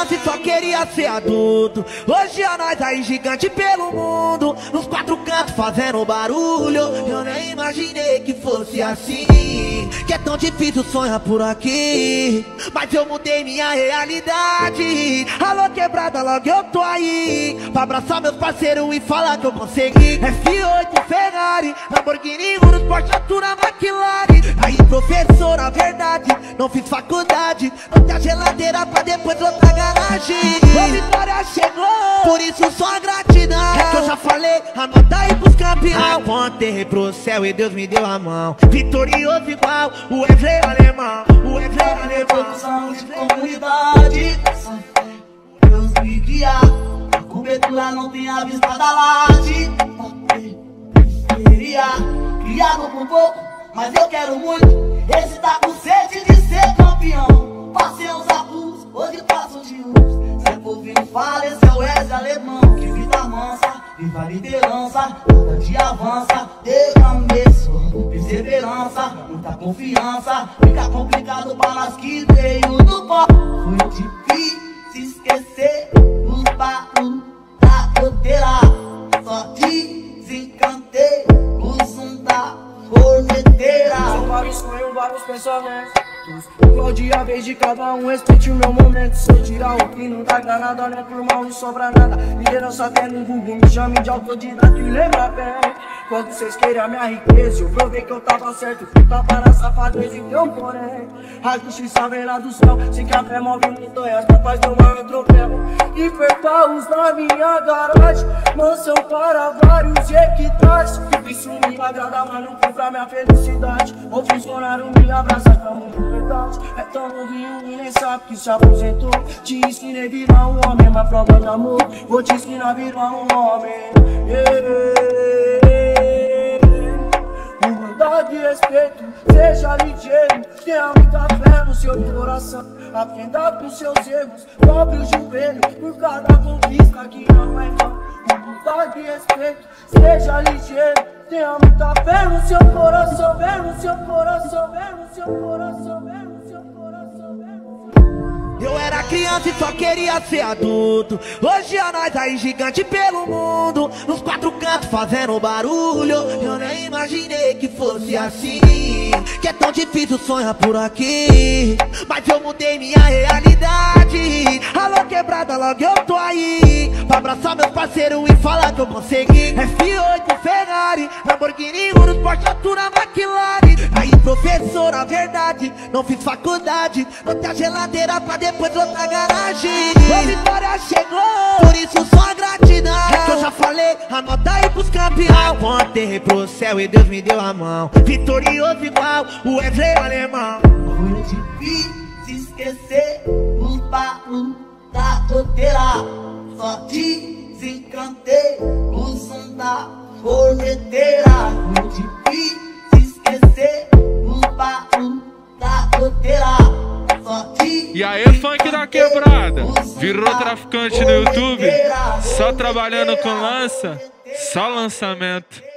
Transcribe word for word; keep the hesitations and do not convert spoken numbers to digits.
criança e só queria ser adulto. Hoje a nós aí gigante pelo mundo, nos quatro cantos fazendo barulho. Eu nem imaginei que fosse assim, que é tão difícil sonhar por aqui. Mas eu mudei minha realidade. Alô quebrada, logo eu tô aí pra abraçar meus parceiros e falar que eu consegui. F oito, Ferrari, Lamborghini, Urus, Porsche, Altura, McLaren. Aí professor, na verdade, não fiz faculdade, não tem a geladeira pra depois outra garagem. A vitória chegou, por isso só gratidão. É que eu já falei, anota aí pros campeão. Apontei pro céu e Deus me deu a mão. Vitorioso igual o Wesley alemão. O Wesley alemão. Produção de comunidade, Deus me guiar. A cobertura não tem a vista da laje. Queria, criado por pouco, mas eu quero muito. Esse tá com sede de ser campeão. Passei uns abusos, hoje passo de uns. Se for vindo fala, esse é o Wesley alemão. Que vida mansa, viva a liderança, cada dia avança. Derramei suor, perseverança, muita confiança. Fica complicado pra nós que veio do pó. Foi difícil esquecer os barulhos da goteira. Só desencantei o som da corneteira. São vários sonhos, vários pensamentos. Igual dia, vez de cada um, respeite o meu momento. Se eu tirar o que não dá granada, não é por mal, não sobra nada. Liderança até no Google, me chame de autodidata e lembra bem. Quando vocês querem a minha riqueza, eu provei que eu tava certo. Fui tapa na safadeza e deu porém. A justiça vem lá do céu, se que a fé move montanhas, capaz de uma troféu. E perpaus na minha garagem, mansão para vários equitais. Isso me agrada, mas não compra minha felicidade. O funcionário me abraça pra muito verdade. É tão novinho e nem sabe que se aposentou. Te ensinei a virar um homem, uma prova de amor. Vou te ensinar a virar um homem. Yeah. Humildade e respeito, seja ligeiro. Tenha muita fé no seu coração. Aprenda com seus erros, dobre o joelho por cada conquista que não é vã. Humildade e respeito, seja ligeiro. Tenha muita fé no seu coração, fé no seu coração, fé no seu coração, fé no seu coração, fé no seu coração. Eu era criança e só queria ser adulto. Hoje a nós aí gigante pelo mundo, nos quatro cantos fazendo barulho. Eu nem imaginei que fosse assim, que é tão difícil sonhar por aqui. Mas eu mudei minha realidade. Alô quebrada, logo eu tô aí pra abraçar meus parceiros e falar que eu consegui. F oito, Ferrari, Lamborghini, Urus, Porsche, Altura, McLaren. Aí professor, na verdade, não fiz faculdade, não tem a geladeira pra depois outra garagem. A vitória chegou, por isso só gratidão. É que eu já falei, anota aí pros campeão. Apontei pro céu e Deus me deu a mão. Vitorioso igual o Wesley alemão. Foi difícil esquecer os barulhos da goteira. Só desencantei o som da corneteira. Foi difícil esquecer os barulhos da goteira. E aí, funk da quebrada, virou traficante no YouTube, só trabalhando com lança, só lançamento.